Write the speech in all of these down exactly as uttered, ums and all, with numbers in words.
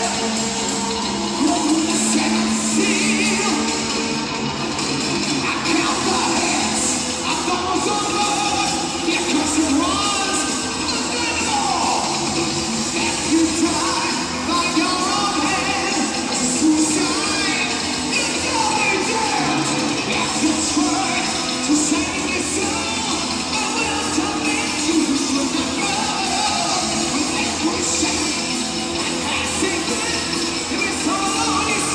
Thank you.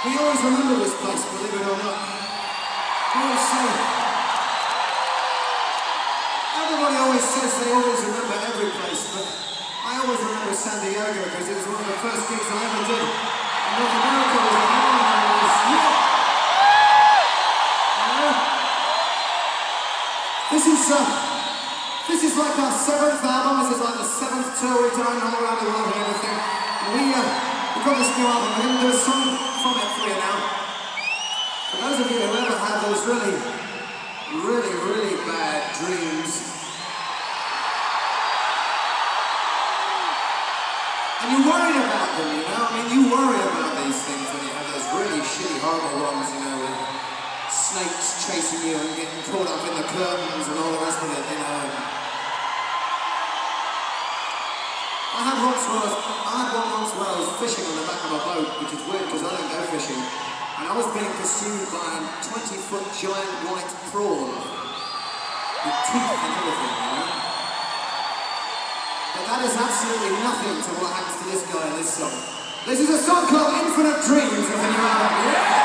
We always remember this place, believe it or not. We always say, everybody always says they always remember every place, but I always remember San Diego because it was one of the first gigs I ever did in North America. Was a man who was, yeah. You know? This is, uh, this is like our seventh album. This is like the seventh tour we've done all around the world and everything. And we, uh, we've got this new album. We're going to do a song from it for you now. For those of you who ever had those really, really, really bad dreams, and you worry about them, you know? I mean, you worry about these things when you have those really shitty, horrible ones, you know, with snakes chasing you and getting caught up in the curtains and all the rest of it, you know. I had once where I was, I had one once where I was fishing on the back of a boat, which is weird because I don't go fishing, and I was being pursued by a twenty foot giant white prawn with teeth and everything, you know. But that is absolutely nothing to what happens to this guy in this song. This is a song called Infinite Dreams of the new album. Yeah!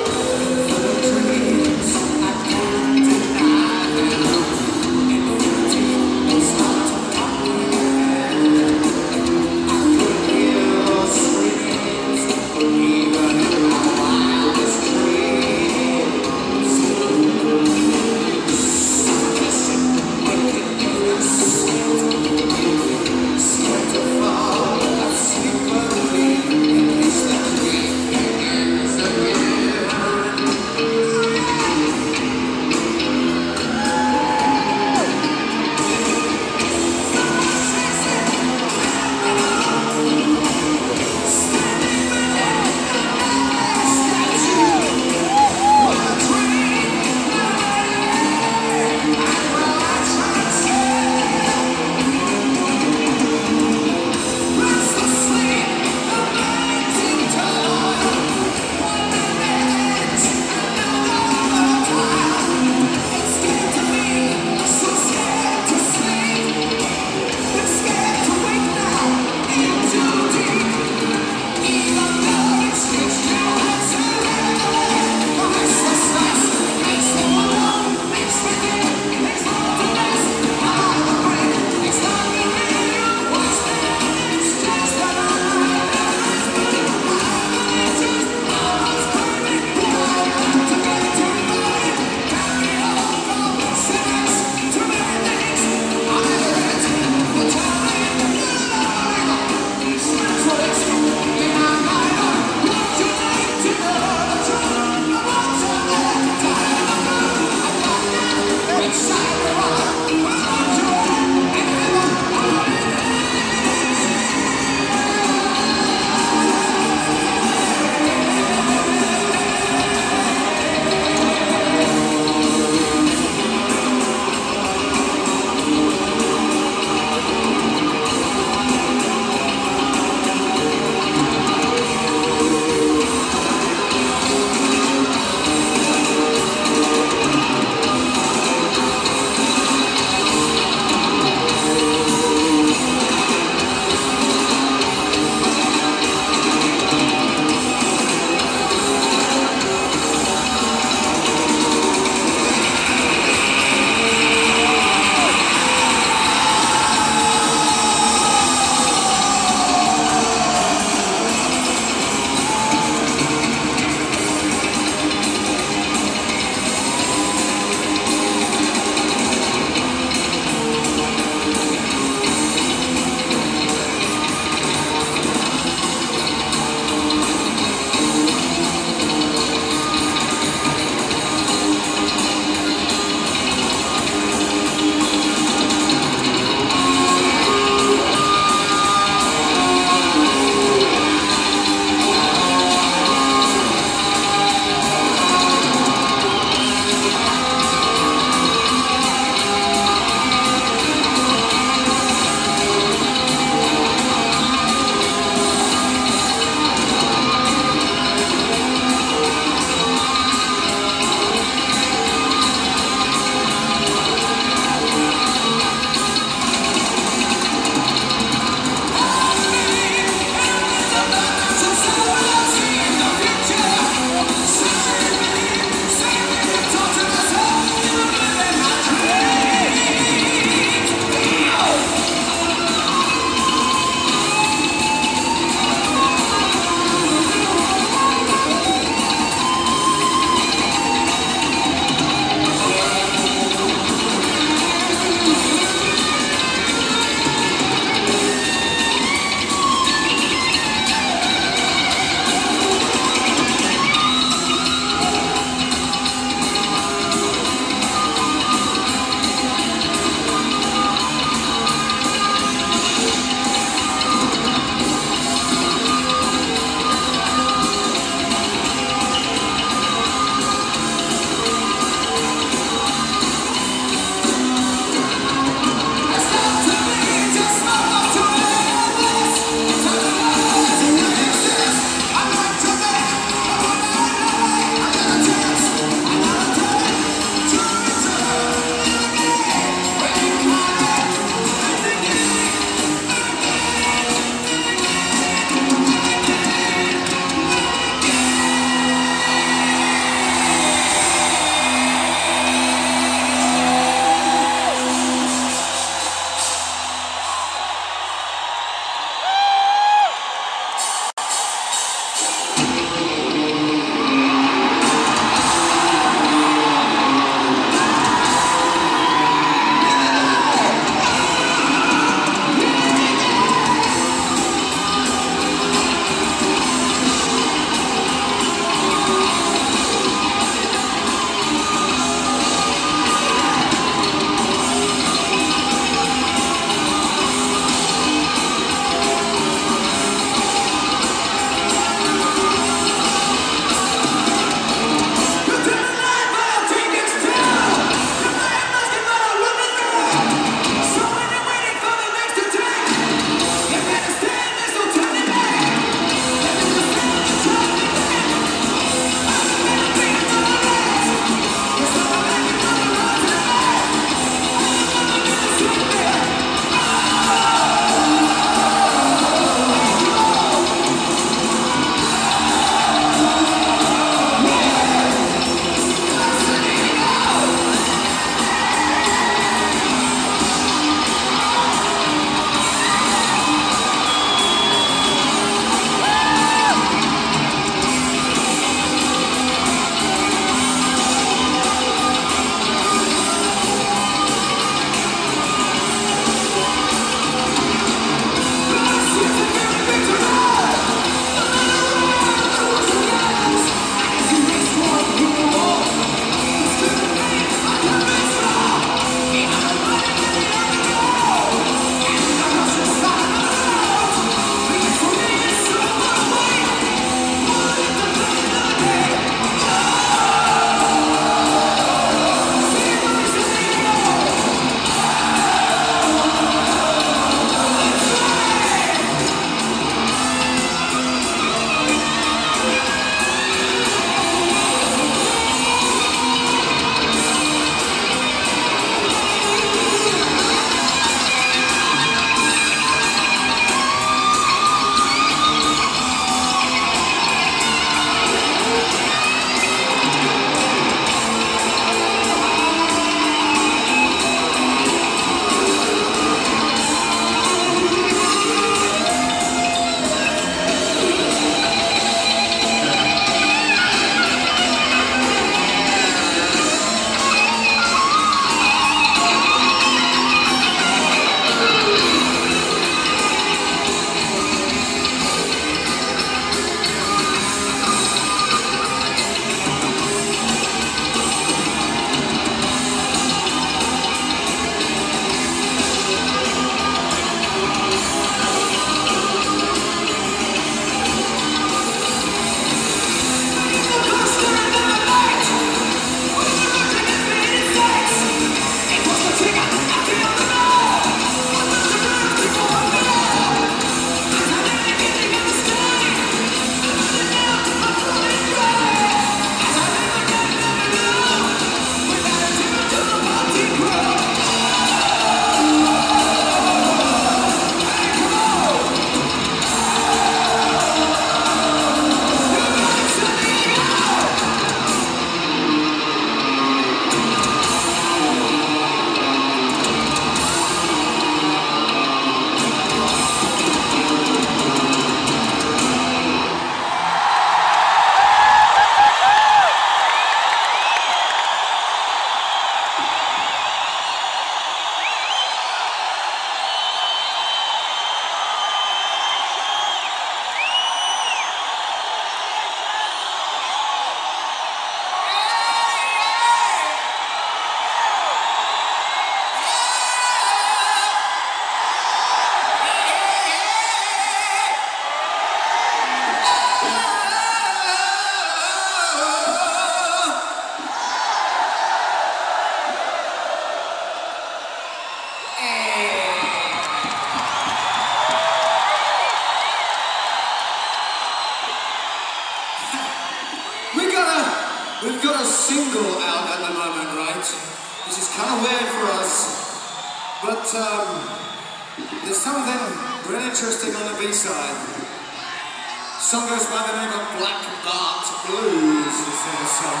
got a we've got a single out at the moment, right? Which is kind of weird for us, but um, there's something really interesting on the B-side. Song goes by the name of Black Bart Blues. This is a song.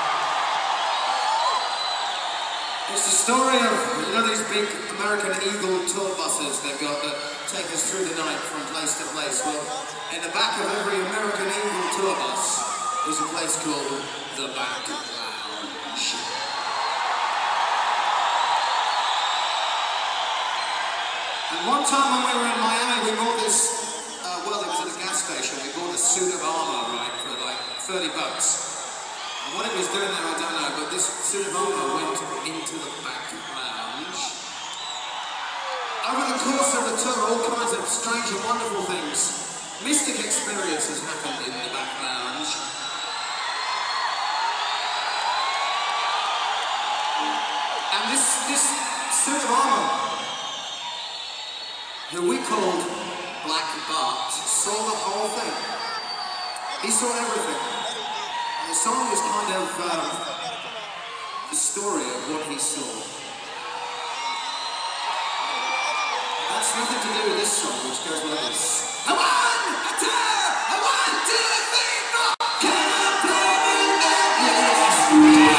It's the story of, you know, these big American Eagle tour buses they've got that take us through the night from place to place. Well, in the back of every American Eagle tour bus is a place called the Back Lounge. And one time when we were in Miami, we bought this, uh, well, it was at a gas station, we bought a suit of armor, right, for like thirty bucks. And what it was doing there, I don't know, but this suit of armor went into the Back Lounge. Over the course of the tour, all kinds of strange and wonderful things, mystic experiences happened in the Back Lounge. And this, this suit of armor, who we called Black Bart, saw the whole thing. He saw everything. And the song is kind of um, the story of what he saw. That's nothing to do with this song, which goes like this. A one, a two, a one, two, three, four. Can I play that?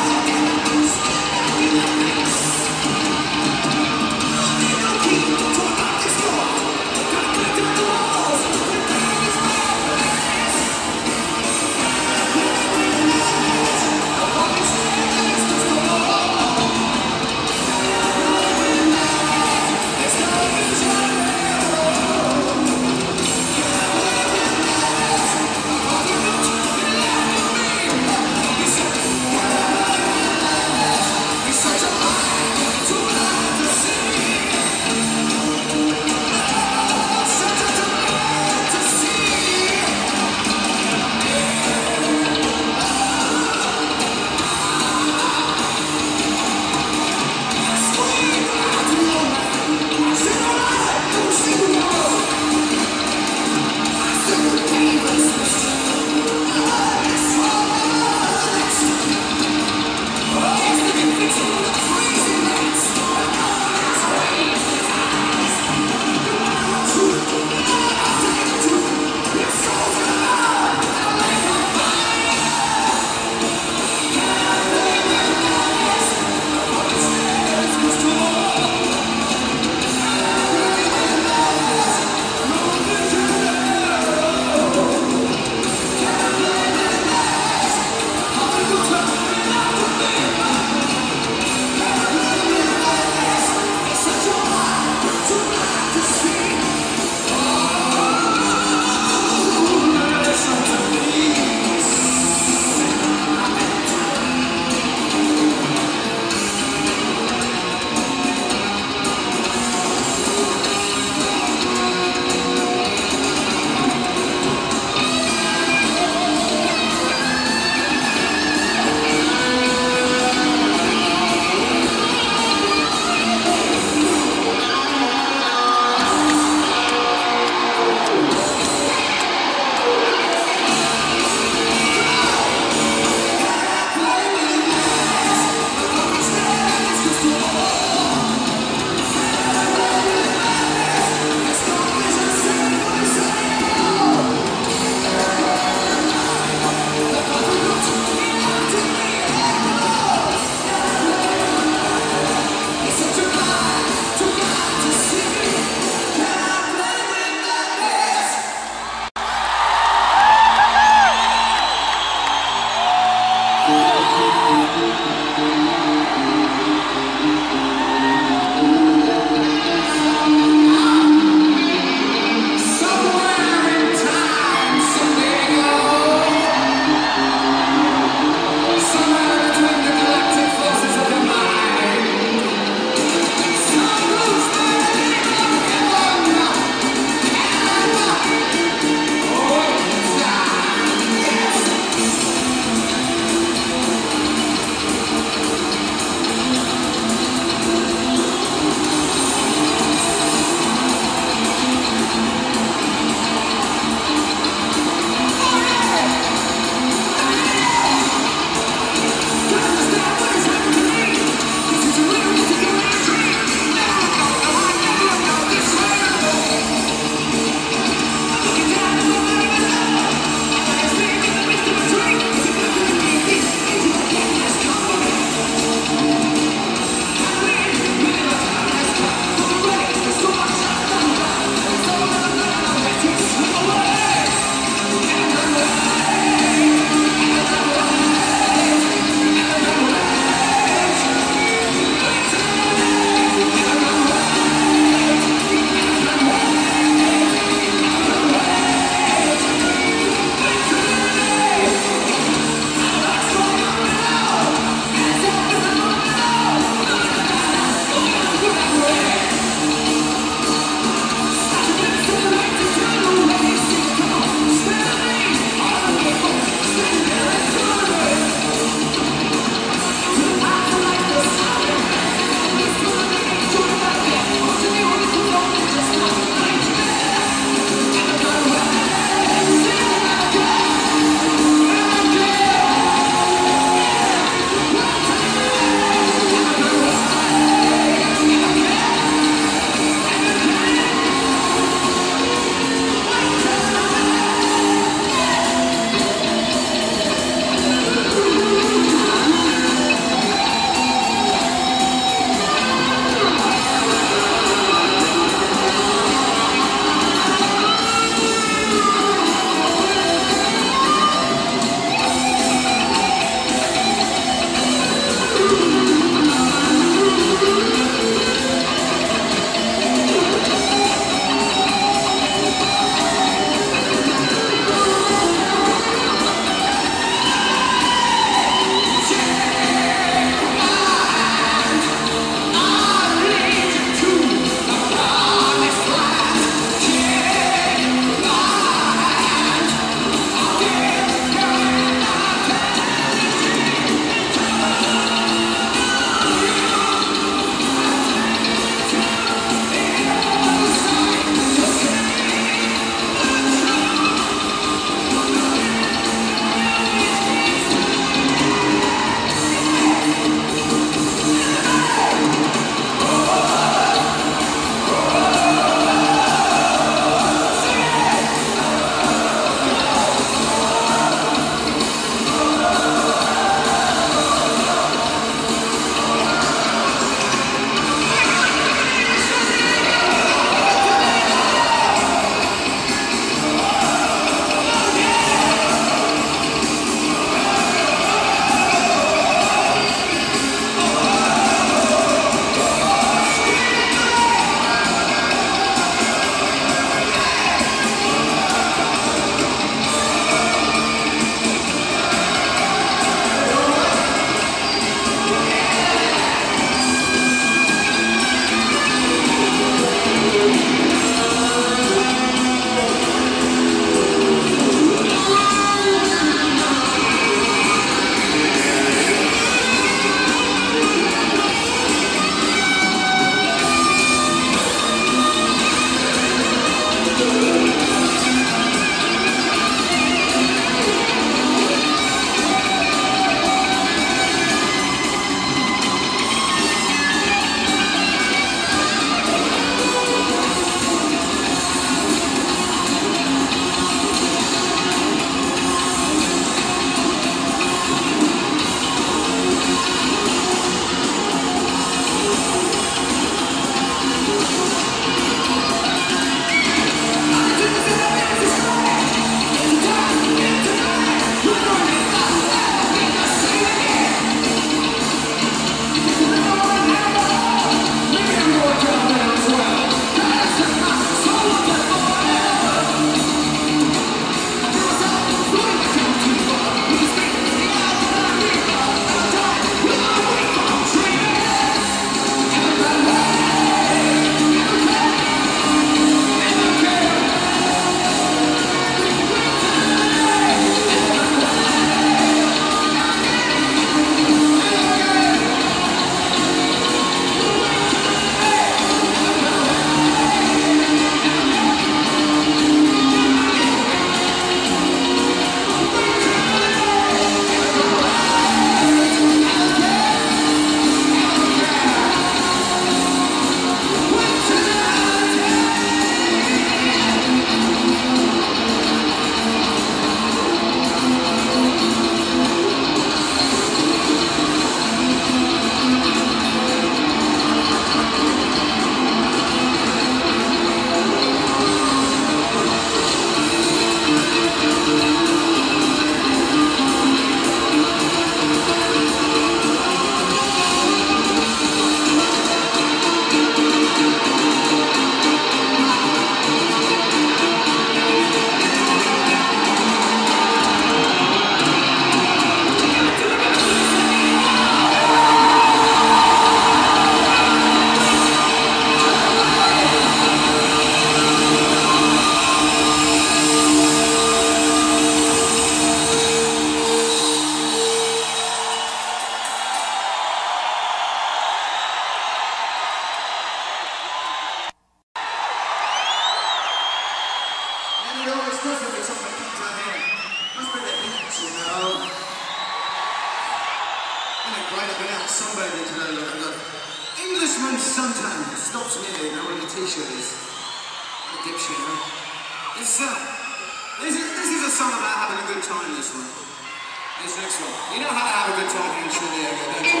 out, been out sunbathing today, look, and look. Englishman's suntan stops me, you know, where your t-shirt is. What a dipshit, huh? This, uh, this, is, this is a song about having a good time, this one. This next one. You know how to have a good time here in San Diego, don't you?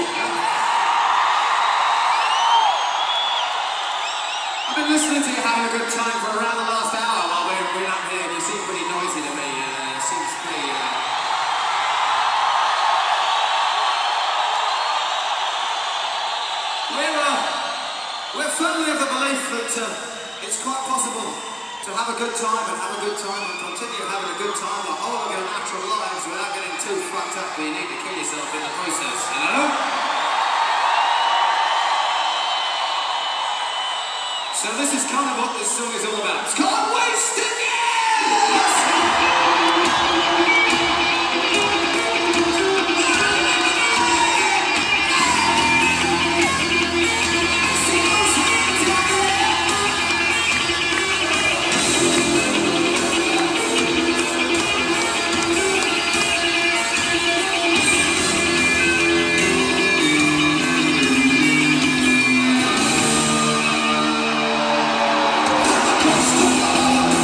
I've been listening to you having a good time for around the last hour while we're, we're up here, and you seem pretty noisy to me. Uh, it seems pretty... Uh, We're, uh, we're firmly of the belief that uh, it's quite possible to have a good time and have a good time and continue having a good time the whole of your natural lives without getting too fucked up where you need to kill yourself in the process, you know? So this is kind of what this song is all about. It's called Wasted Years! Stop!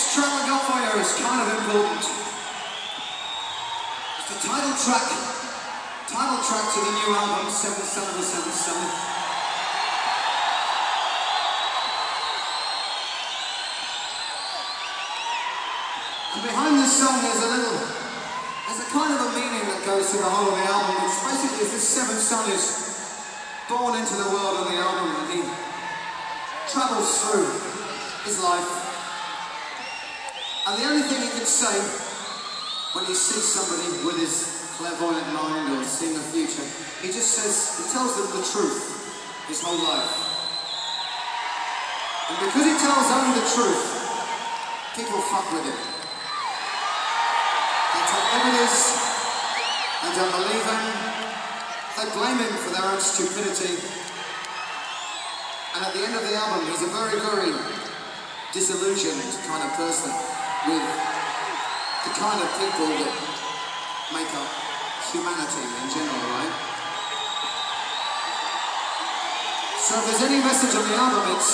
Next track I got for you is kind of important. It's the title track, title track to the new album, seven seven seven seven. And behind this song there's a little, there's a kind of a meaning that goes through the whole of the album, which basically is this seventh son is born into the world on the album and he travels through his life. And the only thing he can say when he sees somebody with his clairvoyant mind or seeing the future, he just says, he tells them the truth his whole life. And because he tells only the truth, people fuck with him. They take evidence, they don't believe him, they blame him for their own stupidity. And at the end of the album, he's a very, very disillusioned kind of person with the kind of people that make up humanity in general, right? So if there's any message on the album, it's,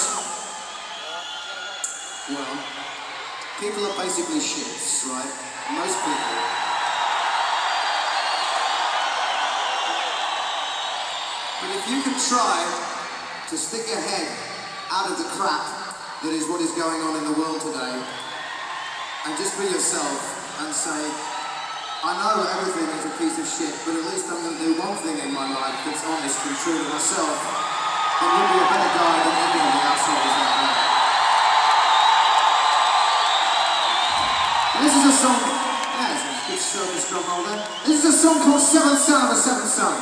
well, people are basically shits, right? Most people. But if you can try to stick your head out of the crap that is what is going on in the world today, and just be yourself and say, I know everything is a piece of shit, but at least I'm going to do one thing in my life that's honest and true to myself, then you'll be a better guy than any of the assholes out there. And this is a song, yeah, it's a good circus drum holder. This is a song called Seventh Son of a Seventh Son.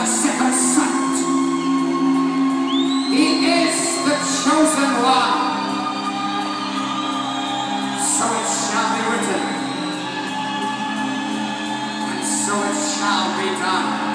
the second sight. He is the chosen one. So it shall be written, and so it shall be done.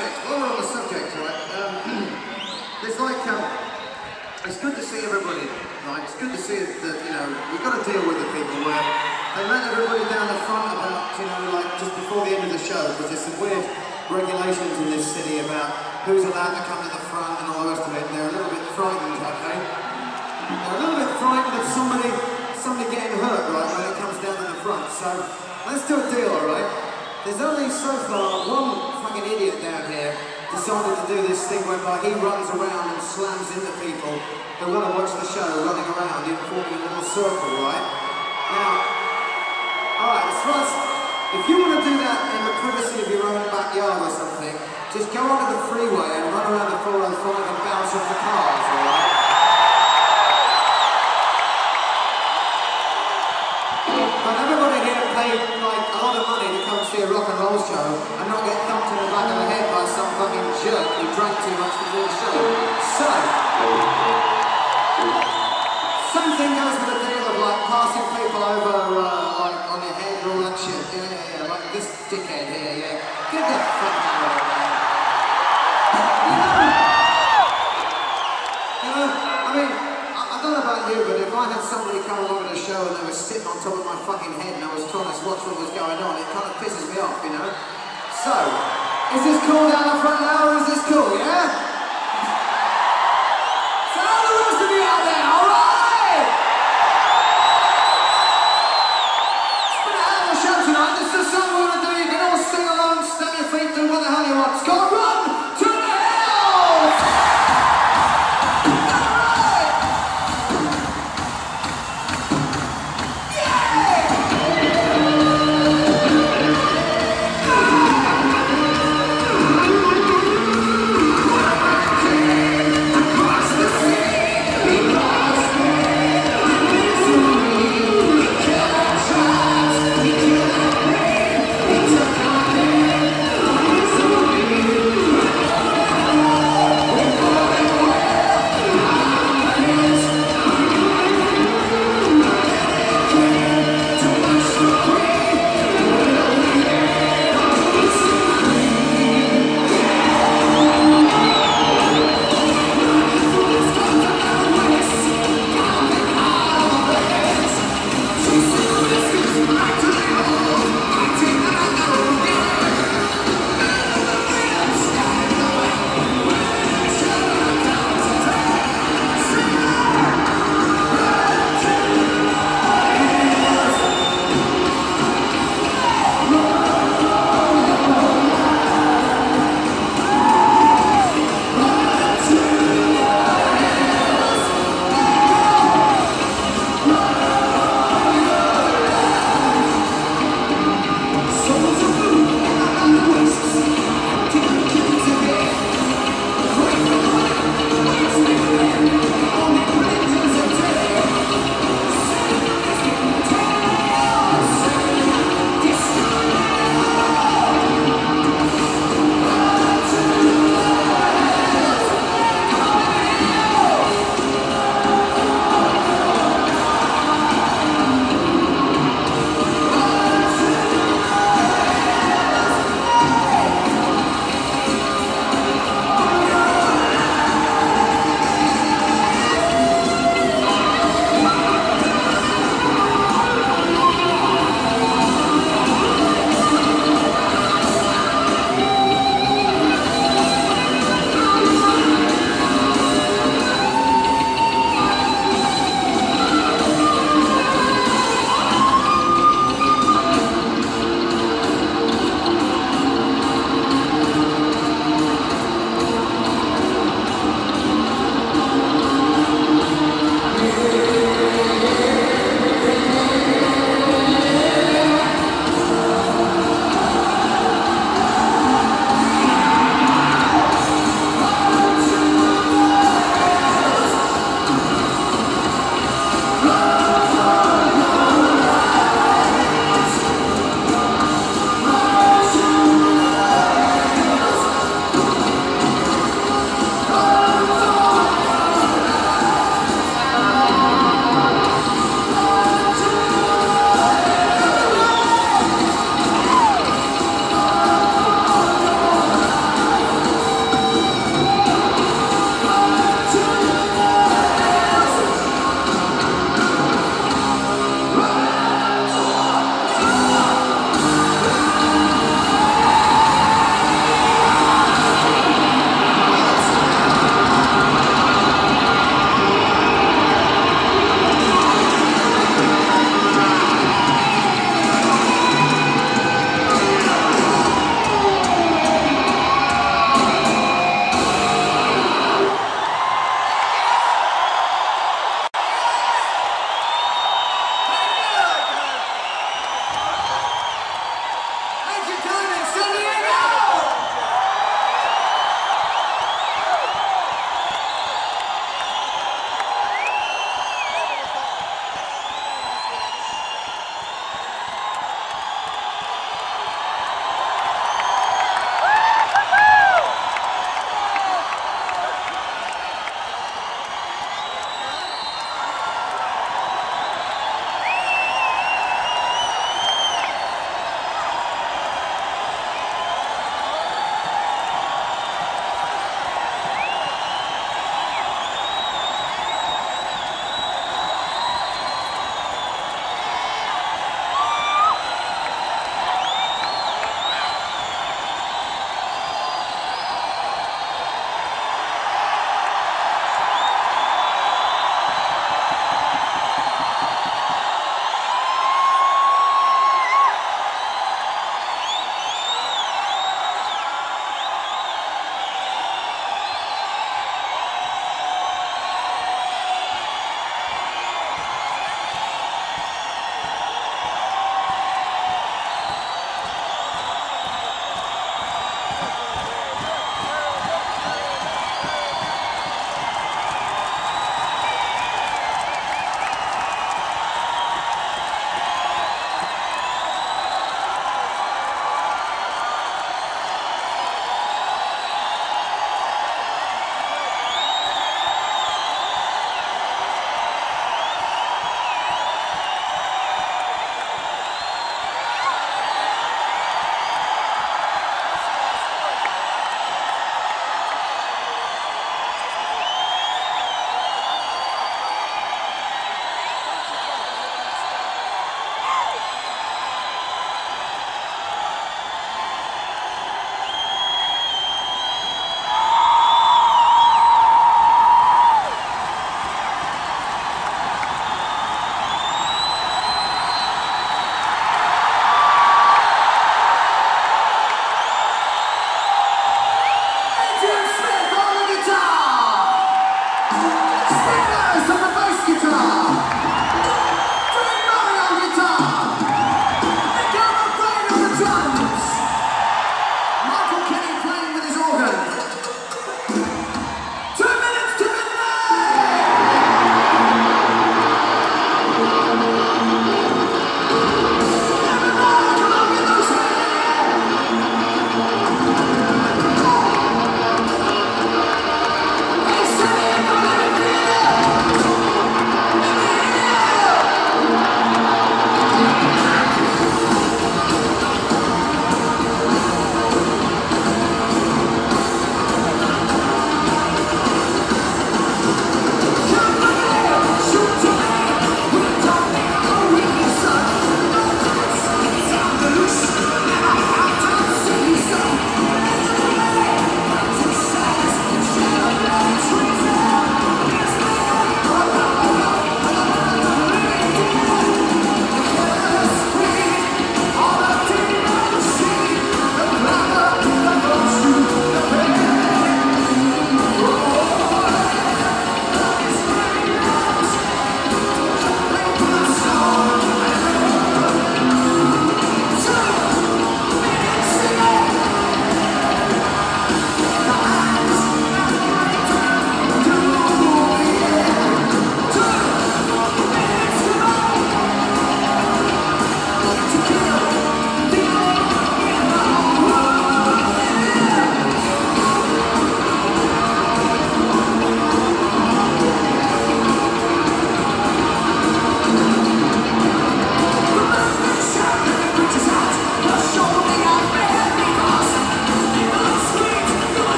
subject, while we're on the subject, right, um, there's like, um, it's good to see everybody, right, it's good to see that, you know, we've got to deal with the people where they let everybody down the front about, you know, like, just before the end of the show, because there's some weird regulations in this city about who's allowed to come to the front and all the rest of it, and they're a little bit frightened, okay? They're a little bit frightened of somebody, somebody getting hurt, right, when it comes down to the front, so let's do a deal, alright? There's only so far one fucking idiot down here decided to do this thing whereby he runs around and slams into people who want to watch the show running around in forming a little circle, right? Now, alright, as far as, if you want to do that in the privacy of your own backyard or something, just go onto the freeway and run around the four oh five and bounce off the cars, alright? But everybody here paid like a lot of money to come see a rock and roll show and not get thumped in the back of the head by some fucking jerk who drank too much before the show. So, same thing goes with the deal of like passing people over uh, like on your head and all that shit. Yeah, yeah, yeah, like this dickhead here, yeah. Get the fuck out of here, man. You know, you know, I mean, I don't know about you, but if I had somebody come along to the show and they were sitting on top of my fucking head and I was trying to watch what was going on, it kind of pisses me off, you know? So, is this cool down the front now, or is this cool, yeah? So how are the rest of you out there?